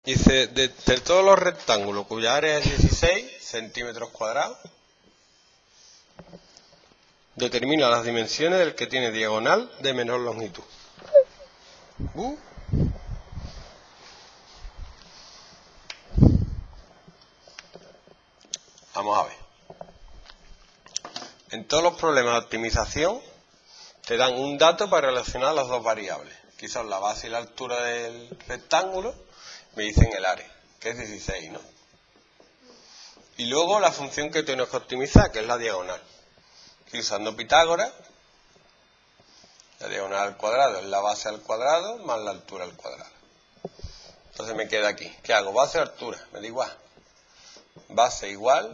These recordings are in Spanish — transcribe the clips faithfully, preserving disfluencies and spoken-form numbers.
Dice, de, de todos los rectángulos cuya área es dieciséis centímetros cuadrados, determina las dimensiones del que tiene diagonal de menor longitud. Uh. Vamos a ver. En todos los problemas de optimización te dan un dato para relacionar las dos variables, que son la base y la altura del rectángulo. Me dicen el área, que es dieciséis, ¿no? Y luego la función que tenemos que optimizar, que es la diagonal. Y usando Pitágoras, la diagonal al cuadrado es la base al cuadrado más la altura al cuadrado. Entonces me queda aquí. ¿Qué hago? Base o altura, me da igual. Base igual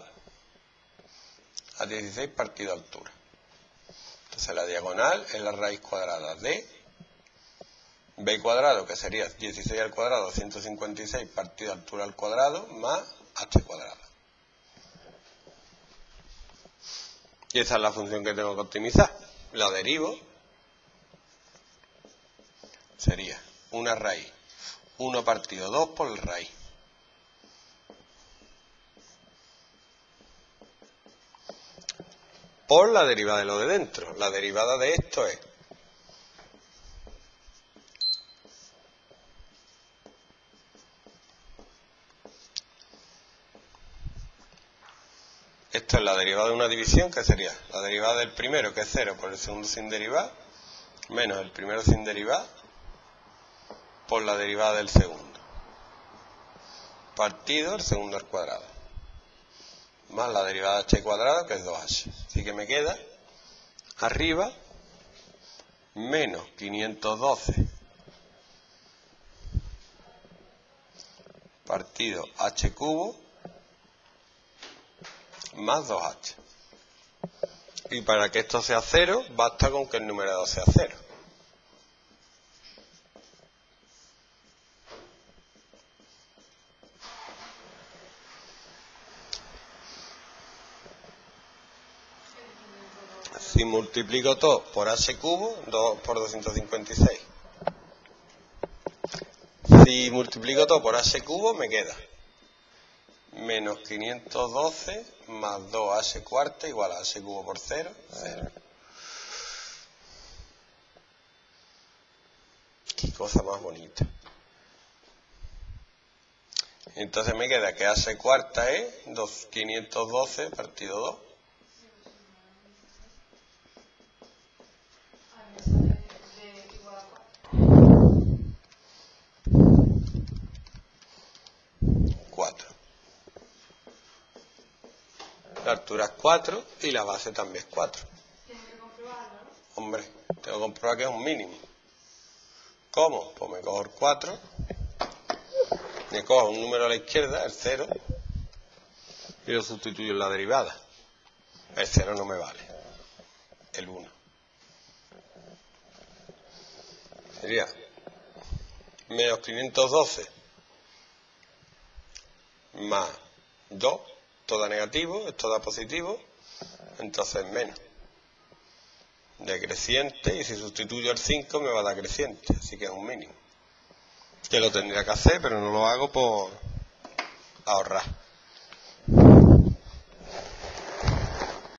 a dieciséis partido altura. Entonces la diagonal es la raíz cuadrada de b cuadrado, que sería dieciséis al cuadrado, ciento cincuenta y seis partido altura al cuadrado, más h cuadrado. Y esa es la función que tengo que optimizar. La derivo. Sería una raíz, uno partido dos por la raíz. Por la derivada de lo de dentro. La derivada de esto es esto es la derivada de una división, que sería la derivada del primero, que es cero, por el segundo sin derivar, menos el primero sin derivar, por la derivada del segundo, partido el segundo al cuadrado, más la derivada de h cuadrado, que es dos h. Así que me queda arriba menos quinientos doce partido h cubo más dos h. Y para que esto sea cero, basta con que el numerador sea cero. Si multiplico todo por h cubo, dos por doscientos cincuenta y seis. Si multiplico todo por h cubo, me queda menos quinientos doce más dos h cuarta igual a h cubo por cero, cero. Qué cosa más bonita. Entonces me queda que h cuarta es quinientos doce partido dos. cuatro. La altura es cuatro y la base también es cuatro. Tienes que comprobarlo, ¿no? Hombre, tengo que comprobar que es un mínimo. ¿Cómo? Pues me cojo el cuatro, me cojo un número a la izquierda, el cero, y lo sustituyo en la derivada. El cero no me vale. El uno. Sería menos quinientos doce más dos, todo da negativo, esto da positivo, entonces menos. Decreciente, y si sustituyo el cinco me va a dar creciente, así que es un mínimo. Que lo tendría que hacer, pero no lo hago por ahorrar.